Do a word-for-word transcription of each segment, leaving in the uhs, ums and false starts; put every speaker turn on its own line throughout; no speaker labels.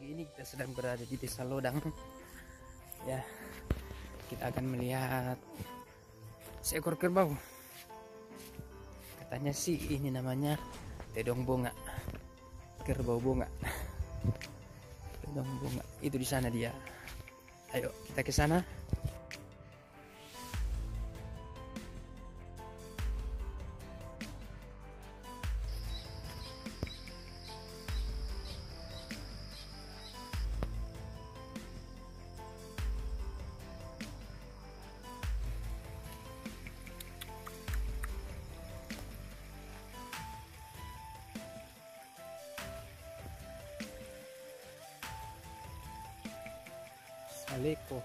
ini kita sedang berada di Desa Lodang. Ya, kita akan melihat seekor kerbau. Katanya sih ini namanya tedong bunga, kerbau bunga. Tedong bunga itu di sana dia. Ayo kita ke sana. Saleko.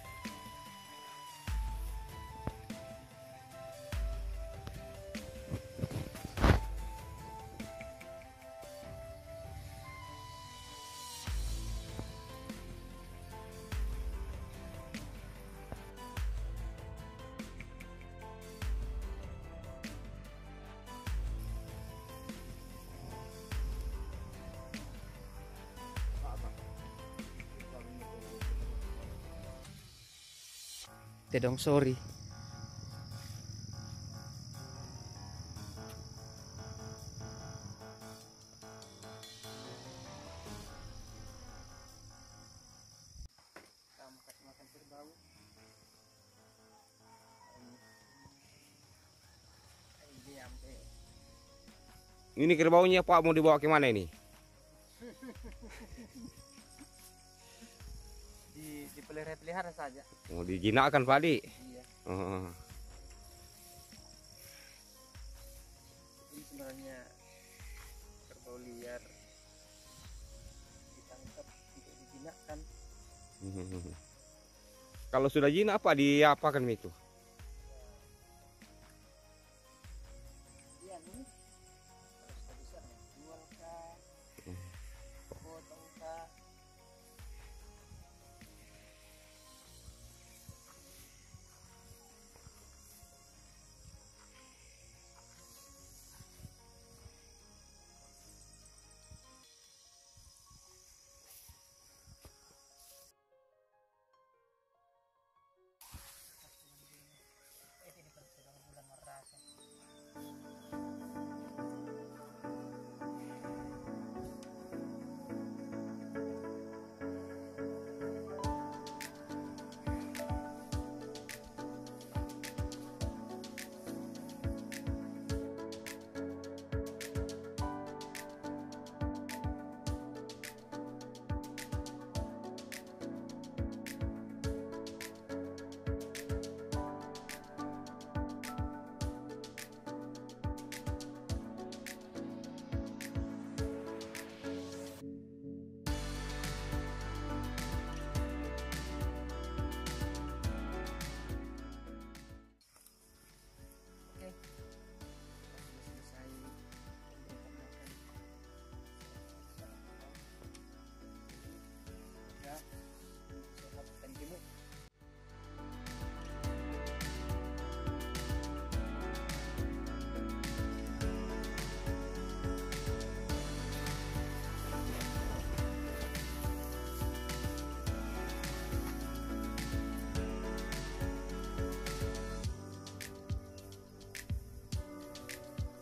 Tedong sorry. Makan kerbau.
Ini kerbaunya Pak mau dibawa ke mana ini?
Di dipelihara-pelihara saja.
Mau dijinakkan Pak Di?
Iya.
Oh.
Ini sebenarnya kerbau liar ditangkap untuk dijinakkan.
Kalau sudah jinak apa diapakan itu?
Iya nih. Kalau sudah bisa jual kah? Potong kah?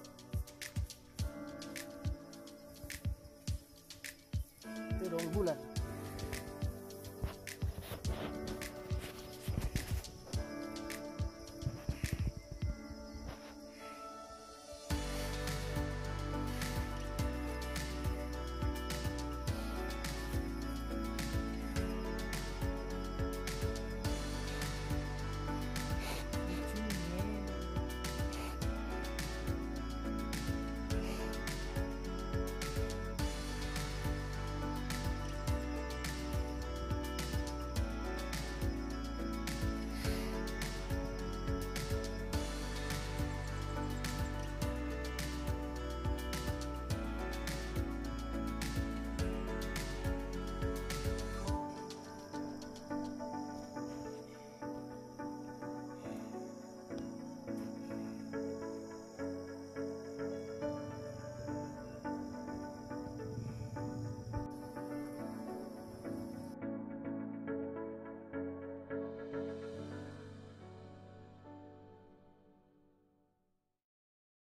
Tedong bulan.